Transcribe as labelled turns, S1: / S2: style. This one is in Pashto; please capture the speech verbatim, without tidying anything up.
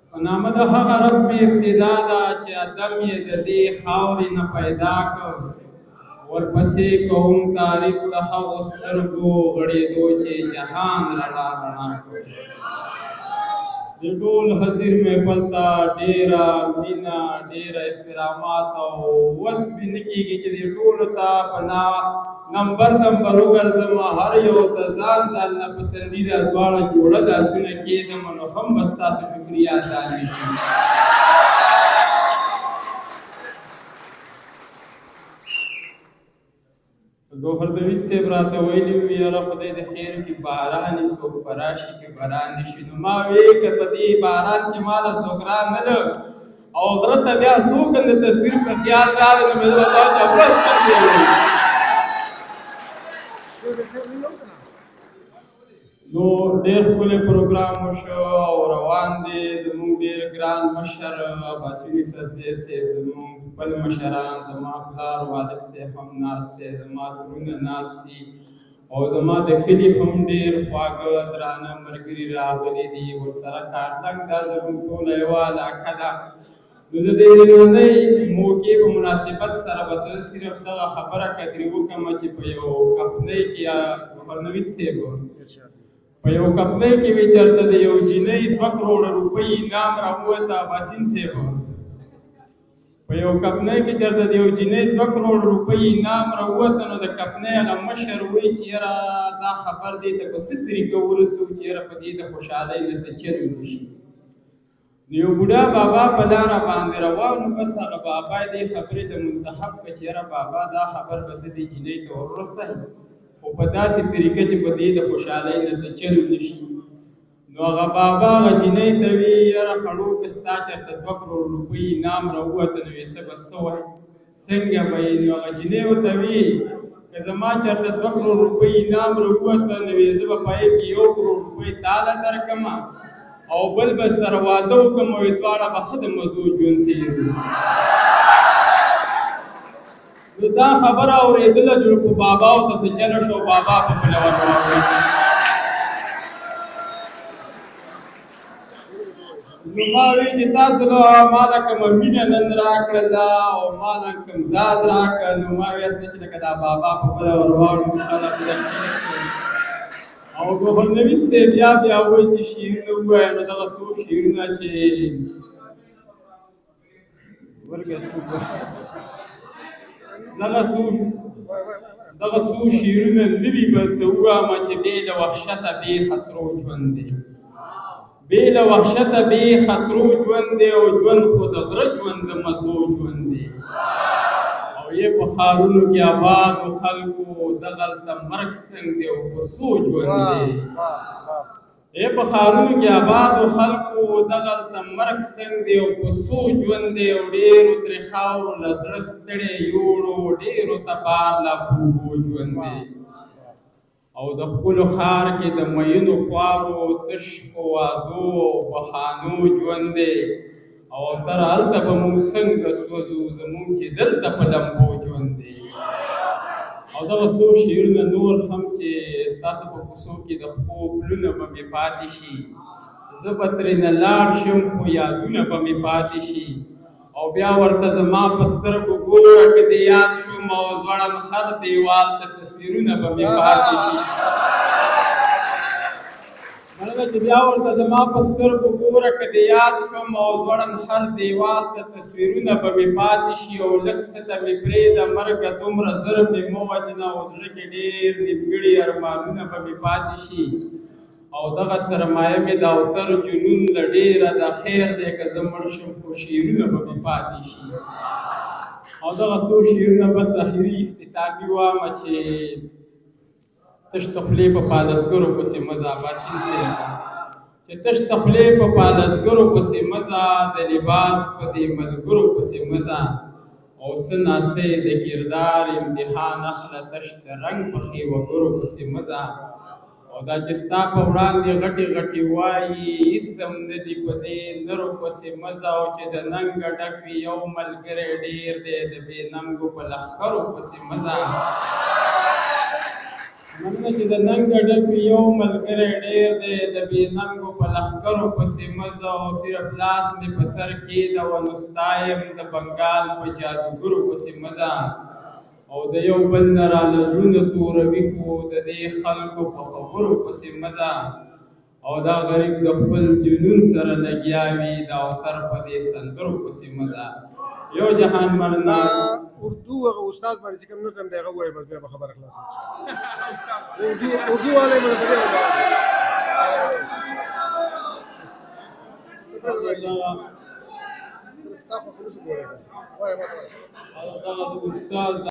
S1: په نامه د هغه رب مې ابتدا ده چې ادم یې د دې خاورې نه پیدا کړ. ورپسې کوم تعریف د هغو سترګو غړېدو چې جهان رڼا رڼا کړ. د ټول حضیر محفل ته ډېره مینه، ډېره احترامات او وس مې نه کېږي چې دې ټولو ته په نمبر نمبر وګرځم، هر یو ته ځان ځان نه په تندي د دواړه جوړه لاسونه کېږدم، نو هم به ستاسو شکریه ادا نه شي. ګوهر دویز صاحب راته ویلي وو یاره خدای د خیر کې باران یې څوک په راشي کې باران نه شي. نو ما وې که په دې باران کې ما له څوک رانغله او غره ته بیا څوک د تصویر په خیال راغی نو مې زړه ته جبړه سترګې نو ډېر ښکلی پروګرام وشو او روان دی. زموږ ډېر ګران مشر عباسي سبزی صاحب، زموږ خپل مشران، زما پلار والد صاحب هم ناست دی، زما ترونه ناست دي او زما د کلي هم ډېر خواږه درانه ملګري راغلي دي. ورسره کارتنګ دا زموږ ټوله یوه علاقه ده. نو د دې نننۍ موقع په مناسبت سره به ته صرف دغه خبره قدرې وکړم چې په یو کمپنۍ کې ګوهرنوید صاحب په یو کمپنۍ کې وي چېرته د یو جینۍ دوه کروړه روپۍ انعام راووته. عباسین صاحب په یو کمپنۍ کې چېرته د یو جینۍ دوه کروړه روپۍ انعام راووته، نو د کمپنۍ هغه مشر وایي چې یاره دا خبر دې ته په څه طریقه ورسوو چې یاره په دې د خوشحالۍ نه څه چل وشي. نو یو بوډا بابا په لاره باندې روان و، بس هغه بابا دې خبرې د منتخب کړه چې یاره بابا دا خبر به ته دې جینۍ ته وررسوې خو په داسې طریقه چې په دې د خوشحالۍ نه څه چل ونه شي. نو هغه بابا هغه جینۍ ته وي یاره خړو که ستا چېرته دوه کروړه روپۍ انعام راووته نو ته به څه وایې، څنګه به یې؟ نو هغه جینۍ ورته وي که زما چېرته دوه کروړه روپۍ انعام راووته نو زه به په هغې کې یو کروړ روپۍ تاله درکړم او بل به سره واده وکړم او دواړه به ښه د مزو ژوند تېرو. نو دا خبره اورېدله جوړ په باباو ته څه چله شو، بابا په بله ور واوړېد. نو ما وی چې تاسو نو ما له کومه مینه نن راکړله او ما له کوم داد راکړه، نو ما وی اصلي چې لکه دا بابا په بله ور واوړو خلک او ګوهرنوید صاحب بیا بیا وایي چې شعرونه ووایه. نو دغه څو شعرونه چې دغه څو دغه څو شعرونه نوي به ته ووایم چې بې له وحشته بې خطرو ژوند دی، بې له وحشته بې خطرو ژوند دی او ژوند خو د غره ژوند د مزو ژوند دی. او یې په ښارونو کې آبادو خلکو دغلته مرګ څنګ دی او په څو ژوند دی. یې په ښارونو کې آبادو خلکو دغلته مرګ څنګ دی او په څو ژوند دی. او ډېرو ترې خاورو له زړه ستړی یوړو، ډېرو ته بار لا په اوبو ژوند دی. او د ښکلو ښار کې د میینو خوارو تش په وادو او بهانو ژوند دی. او اوتر هلته به موږ څنګه سوځو زموږ چې دلته په لمبو ژوند دی. او دغه څو شعرونه نور هم چې ستاسو په کوڅو کې د خپو پلونه به مې پاتې شي، زه به ترېنه لاړ شم خو یادونه به مې پاتې شي. او بیا ورته زما په سترګو ګوره که دې یاد شوم او ځوړند خر دیوال ته تصویرونه به مې پاتې شي. مننه چې بیا ورته زما په سترګو ګوره که دې یاد شوم او ځوړند خر دیوال ته تصویرونه به مې پاتې شي. او لږ څه ته مې پرېږده مرګه دومره زر مې مه وژنه او زړه کې ډېر نیمګړي ارمانونه به مې پاتې شي. او دغه سرمایه مې د اوتر جنون له ډېره د خیر دی که زه مړ شم خو شعرونه به مې پاتې شي. او دغه څو شعرونه بس اخري اختتامي وایم چې تش د خولې په پالسګرو پسې مزه عباسین صاحب چې تش د خولې په پالسګرو پسې مزه د لباس په دې ملګرو پسې مزه او څه ناسې د کردار امتحان اخله تش د رنګ په ښېوګرو پسې مزه. او دا چې ستا په وړاندې غټې غټې وایي هېڅ هم نه دي په دې نرو پسې مزه. او چې د ننګه ډک وي یو ملګری ډېر دی د بې ننګو په لښکرو پسې مزه. مننه چې د ننګه ډک یو ملګری ډېر دی د بې ننګو په لښکرو پسې مزه او صرف لاس مې په سر کېږده نو ستا یم د بنګال په جادوګرو پسې مزه او د یو بل نه راله زړونه توروي خو د دې خلکو په خبرو پسې مزه او دا غریب د خپل جنون سره لګیا وي د اوتر په دې سندرو پسې مزه یو جهان مننه
S2: اردو هغه استاد باندې چې کوم نظم دی هغه وایي بس بیا به خبره خلاصه اردو اردو والی باندې په دې وځه
S1: دغه د استاد